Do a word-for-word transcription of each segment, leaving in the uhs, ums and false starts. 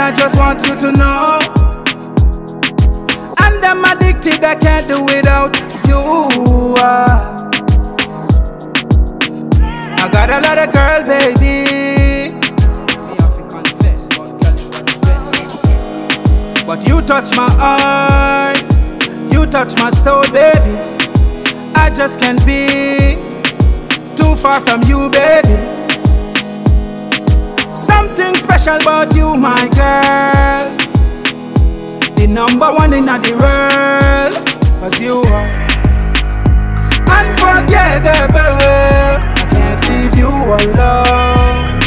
I just want you to know. And I'm addicted, I can't do without you. uh. I got a lot of girl, baby. Me have to confess, but girl, you are the best. But you touch my heart, you touch my soul, baby. I just can't be too far from you, baby. Something special about you, my girl. The number one in the world. Cause you are unforgettable. I can't leave you alone.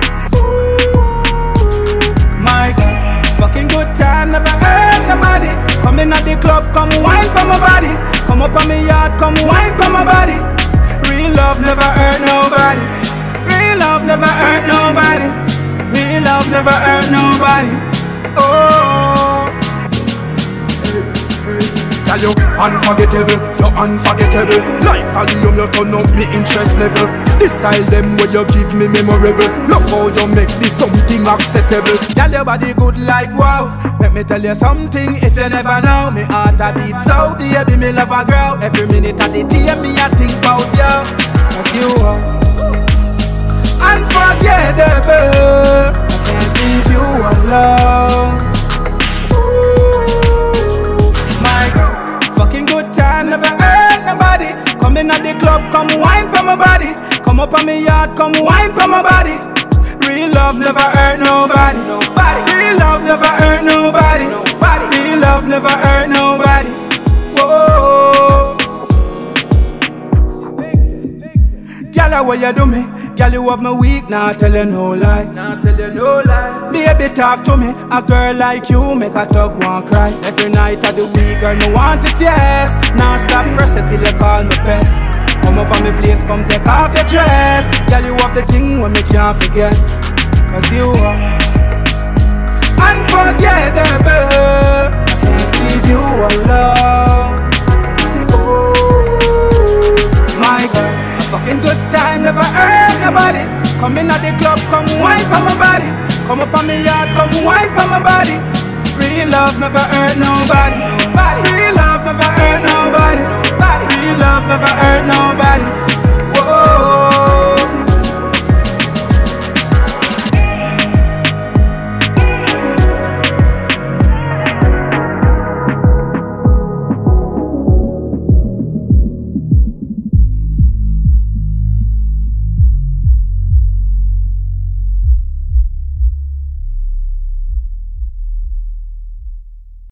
Ooh, my God, fucking good time, never hurt nobody. Come in at the club, come wine for my body. Come up on me yard, come wine for my body. Real love never hurt nobody. Real love never hurt nobody. Real love never hurt nobody. Oh, girl, you unforgettable, you unforgettable. Like volume, you turn up me interest level. This style them where you give me memorable. Love how you make this something accessible. Girl, your body good like wow. Let me tell you something if you never know. Me heart a beat slow, baby, me love a grow. Every minute of the day me a think about you. Cause you are unforgettable. I can't leave you alone. Ooh, my God, fucking good time, never hurt nobody. Come in at the club, come wine for my body. Come up on me yard, come wine for my body. Real love never hurt nobody. Real love never hurt nobody. Real love never hurt nobody. Whoa. Girl, what you do me? Girl, you have me weak, nah tell you no lie. Nah tell you no lie. Baby, talk to me. A girl like you make a talk one cry. Every night of the week, girl, me want it, yes. Now stop pressing till you call me best. Come up on me place, come take off your dress. Girl, you have the thing when me can't forget. Cause you are unforgettable. I can't leave you alone. Ooh, my God, a fucking good time, never hurt nobody. Come in at the club, come wine for my body. Come up on me yard, come wine for my body. Real love never hurt nobody. Real love never hurt nobody. Real love never hurt nobody.